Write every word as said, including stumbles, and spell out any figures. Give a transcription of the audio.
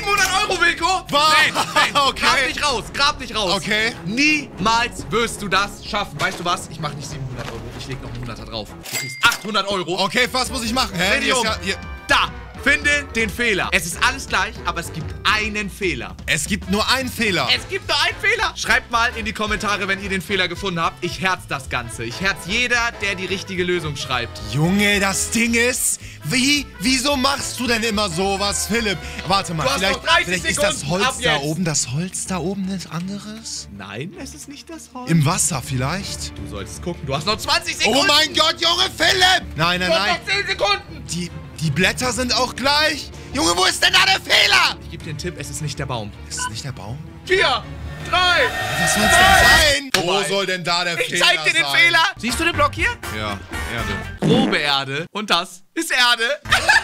siebenhundert Euro, Wilko. Was? Nee, nee. Okay. Grab nicht raus, grab nicht raus. Okay. Niemals wirst du das schaffen. Weißt du was? Ich mach nicht siebenhundert Euro. Ich leg noch einen Hunderter drauf. Du kriegst achthundert Euro. Okay, was muss ich machen? Hä? Dreh dich Hier ist um. ja, hier. Da. Finde den Fehler. Es ist alles gleich, aber es gibt einen Fehler. Es gibt nur einen Fehler. Es gibt nur einen Fehler. Schreibt mal in die Kommentare, wenn ihr den Fehler gefunden habt. Ich herz das Ganze. Ich herz jeder, der die richtige Lösung schreibt. Junge, das Ding ist, wie, wieso machst du denn immer sowas, Philipp? Warte mal, Du hast vielleicht, noch dreißig vielleicht ist das Sekunden, ab Holz da jetzt. oben, das Holz da oben ist anderes? Nein, es ist nicht das Holz. Im Wasser vielleicht? Du solltest gucken. Du hast noch zwanzig Sekunden. Oh mein Gott, Junge, Philipp! Nein, nein, Du hast nein. noch zehn Sekunden. Die, die Blätter sind auch gleich. Junge, wo ist denn da der Fehler? Ich gebe dir einen Tipp, es ist nicht der Baum. Ist es nicht der Baum? Vier, drei, Was soll's denn sein? Vorbei. Wo soll denn da der ich Fehler zeig dir den sein? Fehler. Siehst du den Block hier? Ja, Erde. Grobe Erde. Und das ist Erde.